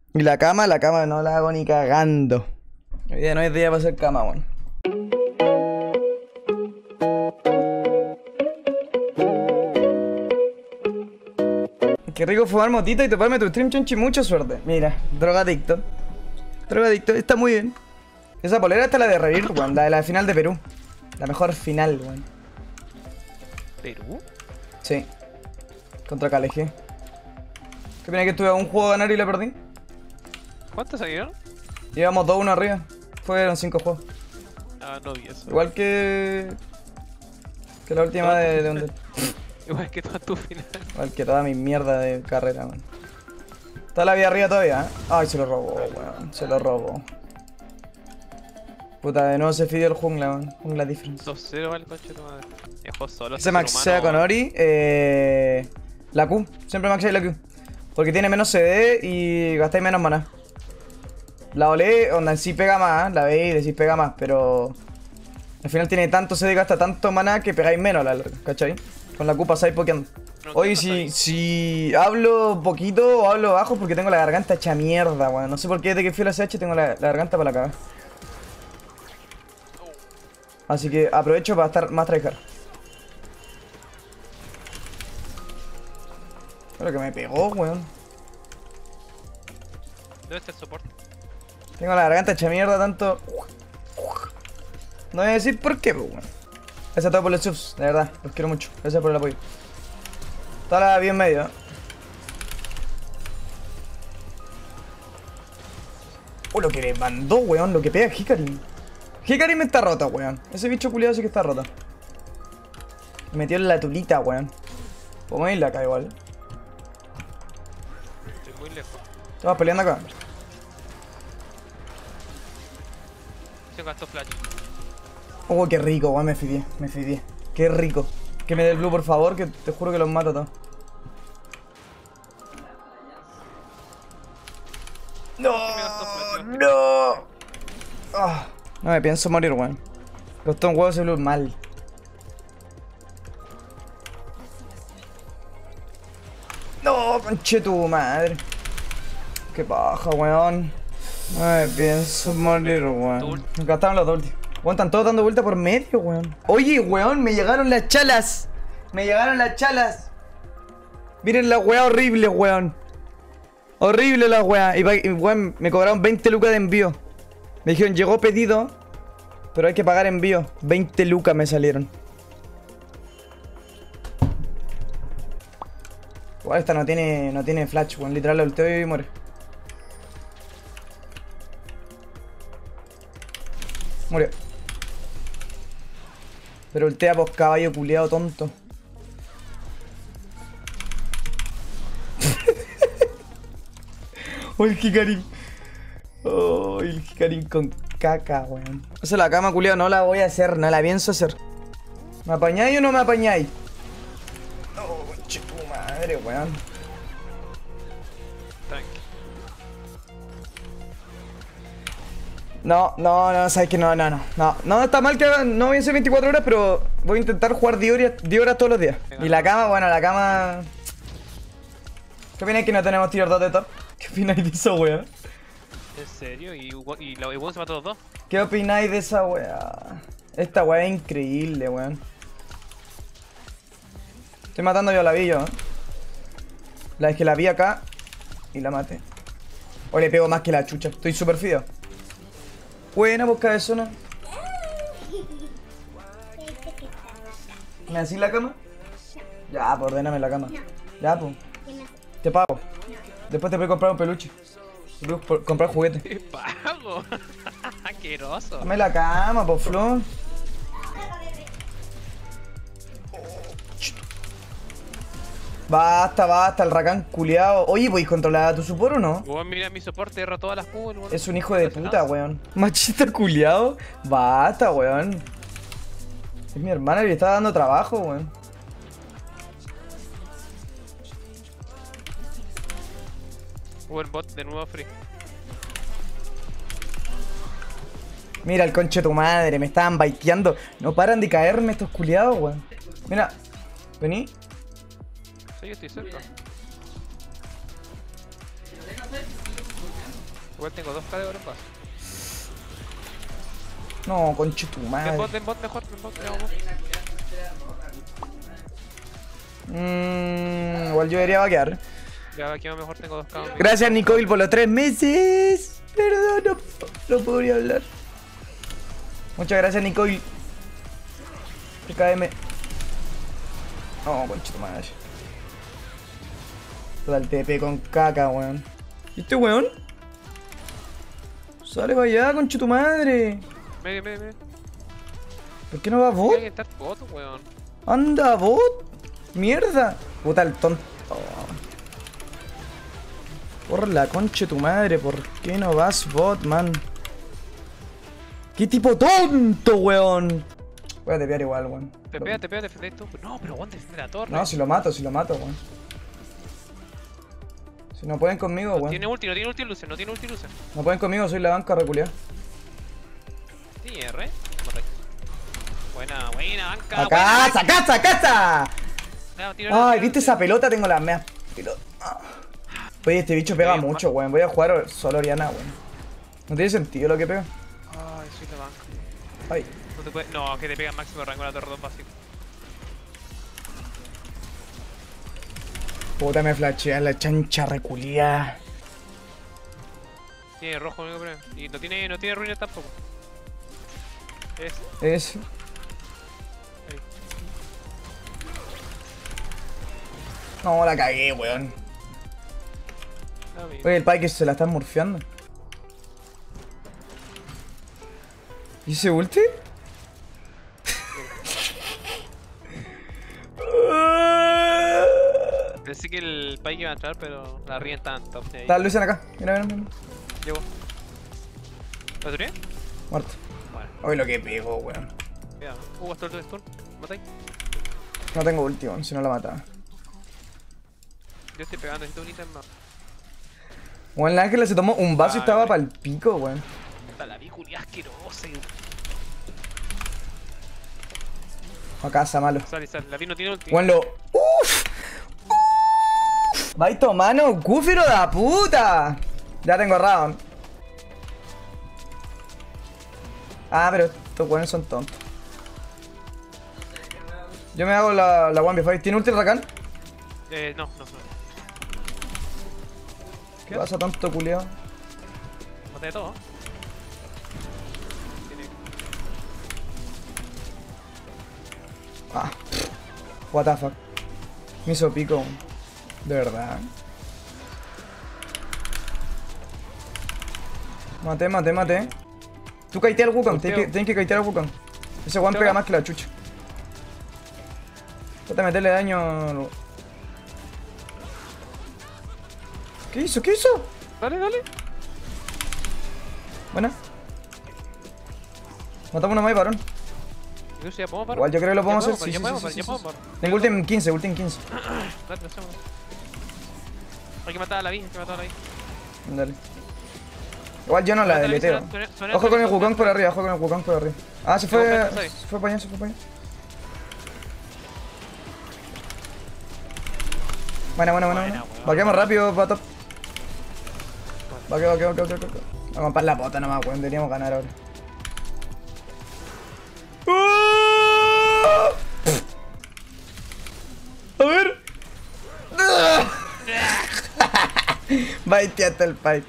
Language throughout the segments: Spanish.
Y la cama no la hago ni cagando. Hoy día no es día para hacer cama, weón. Qué rico fumar motita y toparme tu stream, chonchi. Mucha suerte. Mira, drogadicto. Drogadicto, está muy bien. Esa polera está la de Revir, weón. La de la final de Perú. La mejor final, weón. ¿Perú? Sí. Contra KLG. ¿Qué pena que estuve a un juego a ganar y lo perdí? ¿Cuántos salieron? Llevamos 2-1 arriba. Fueron 5 juegos. Ah, no vi eso. Igual que la última de Under. Igual que toda tu final. Igual que toda mi mierda de carrera, man. Está la vida arriba todavía, ¿eh? Ay, se lo robó, weón. Se lo robó. Puta, de nuevo se fidió el jungla, man. Jungla difference. 2-0 vale, coche tu madre. Dejó solo. Se maxea con Ori. La Q. Siempre maxea la Q. Porque tiene menos CD y gastáis menos maná. La olé, onda en sí pega más, la veis y decís pega más, pero al final tiene tanto CD y gasta tanto maná que pegáis menos, ¿cachai? Con la Q pasáis pokeando. Oye, si hablo poquito o hablo bajo porque tengo la garganta hecha mierda, weón. No sé por qué desde que fui a la CH tengo la garganta para la caga. Así que aprovecho para estar más tryhard. Pero que me pegó, weón. ¿Dónde está el soporte? Tengo la garganta hecha mierda tanto. No voy a decir por qué, weón. Gracias a todos por los subs, de verdad, los quiero mucho. Gracias por el apoyo. Está la bien medio, ¿eh? Oh, lo que le mandó, weón, lo que pega Hikarim. Hikarim está rota, weón. Ese bicho culiado sí que está rota. Me metió en la tulita, weón. Podemos irle acá igual. Estoy muy lejos. Estamos peleando acá. Se gastó flash. Oh, qué rico, weón, me fidié, me fidié. Qué rico. Que me dé el blue, por favor, que te juro que los mato a todos. ¡No! ¡No! Ah, no me pienso morir, weón. Costó un huevo ese blue mal. ¡No! Conche tu madre. Qué paja, weón. No me pienso morir, weón. Me gastaron los dos ulti. Weón, están todos dando vuelta por medio, weón. Oye, weón, me llegaron las chalas. Me llegaron las chalas. Miren la weá horrible, weón. Horrible la weá. Y weón, me cobraron 20 lucas de envío. Me dijeron, llegó pedido, pero hay que pagar envío. 20 lucas me salieron. Igual esta no tiene flash, weón. Literal la ulteo y muere. Murió. Pero ultea por caballo culiado tonto. Oh, el Hikarim. Oh, el Hikarim con caca, weón. O sea, la cama culiado no la voy a hacer, no la pienso hacer. ¿Me apañáis o no me apañáis? No, conche tu madre, weón. Tranqui. No, sabes que no, está mal que no voy a hacer 24 horas, pero voy a intentar jugar 10 horas todos los días. Y la cama, bueno, la cama... ¿Qué opináis que no tenemos tier 2 de top? ¿Qué opináis de esa wea? ¿En serio? ¿Y la Won se mató a los dos? ¿Qué opináis de esa wea? Esta wea es increíble, weón. Estoy matando yo a la vi yo, ¿eh? La es que la vi acá y la maté. O le pego más que la chucha. Estoy súper fideo. Buena, pues cabezona. ¿Me decís la cama? Ya, pues ordéname la cama. Ya, pues. Te pago. Después te voy a comprar un peluche. Te voy a comprar juguete. ¡Te pago! ¡Asqueroso! Dame la cama, por flor. Basta, el Rakan culiao. Oye, ¿podéis controlar a tu support o no? Weón, mira mi soporte, erra todas las Q, weón. Es un hijo de puta, weón. Machista culiao. Basta, weón. Es mi hermana y le está dando trabajo, weón. Buen bot de nuevo free. Mira el conche de tu madre, me estaban baiteando. No paran de caerme estos culiados, weón. Mira, vení. Sí, yo estoy cerca. Igual tengo 2K de oro en base. No, conche tu madre. Ven bot mejor, ven bot, le hago bot. Igual yo debería vaquear. Ya aquí mejor tengo 2K. Gracias, Nicole, por los 3 meses. Perdón, no podría hablar. Muchas gracias, Nicole. KM. No, conche tu madre. Total TP con caca, weón. ¿Y este weón? Sale para allá, conche tu madre. Medio. ¿Por qué no va bot? Tiene que estar bot, weón. Anda, bot. Mierda. Puta el tonto. Por la concha de tu madre, ¿por qué no vas bot, man? ¡Qué tipo tonto, weón! Voy a tepear igual, weón. Te pega, defendés tú. No, pero weón, defiende la torre. No, si lo mato, weón. Si no pueden conmigo, weón. No tiene ulti Lucian, no tiene ulti Lucian. No pueden conmigo, soy la banca reculeada. Sí, R. Buena, banca. ¡A casa, casa, casa! Buena. Ay, ¿viste esa pelota? Tengo la mea pelota. Oye, este bicho pega mucho, weón. Voy a jugar solo Oriana, weón. No tiene sentido lo que pega. Ay, soy la banca. Ay. No te puede... No, que te pega máximo rango en la torre 2 básico. Puta, me flashea la chancha reculia. Tiene rojo, único problema. Y no tiene ruina tampoco. Eso. Ahí. No, la cagué, weón. Oye, el Pike se la están murfeando. ¿Y ese ulti? Pensé que el Pike iba a entrar, pero la ría está en top. Está Lucian acá. Mira. Llegó. ¿La turía? Muerto. Bueno. Oye, lo que pegó, weón. Cuidado. Hasta el stun. ¿Matáis? No tengo ulti, weón, si no la mataba. Yo estoy pegando, necesito un ítem más. Weón, la Ángela se tomó un vaso y estaba Vale. pa'l pico, weón. Puta, la vi culia asquerosa. A casa, malo. Sale. La vi no tiene ulti. Weón, lo... ¡Uf! Baito mano, Gúfiro de la puta. Ya tengo round. Pero estos weones son tontos. Yo me hago la 1v5. ¿Tiene ulti el Rakan? No. ¿Qué pasa tanto, culiao? Maté de todo. What the fuck. Me hizo pico. De verdad. Mate. Tú kaitea al Wukong, tienes que kaitear al Wukong. Ese one pega más que la chucha. Trata de meterle daño. ¿Qué hizo? Dale. Buena. Matamos una más, varón. Ya podemos parar. Igual yo creo que lo podemos hacer. Ya Sí. podemos parar. Tengo ulti en 15. Dale, lo hacemos. Hay que matar a la vi, Dale. Igual yo no la deleteo. Ojo con el Wukong por arriba, se fue. Se fue para allá. Buena. Vaqueamos rápido para top. Vaqueo. Vamos a comprar la pota nomás, weón. Deberíamos ganar ahora. A ver. Baiteaste el Pike.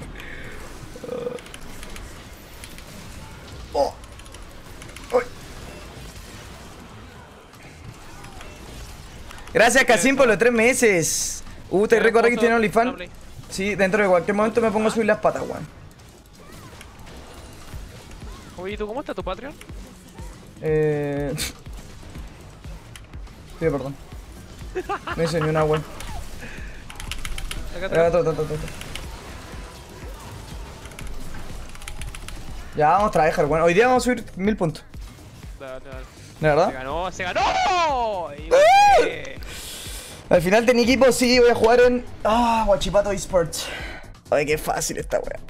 Gracias, Casim, por los 3 meses. Te recuerda que tiene OnlyFans. Sí, dentro de cualquier momento me pongo a subir las patas, weón. Oye, ¿tú cómo está tu Patreon? Pido perdón. No hice ni una, weón. Ya, vamos a trabajar, weón. Hoy día vamos a subir 1000 puntos. Dale. ¿De verdad? Se ganó. Al final de mi equipo sí voy a jugar en... Guachipato Esports. Ay, qué fácil esta weá.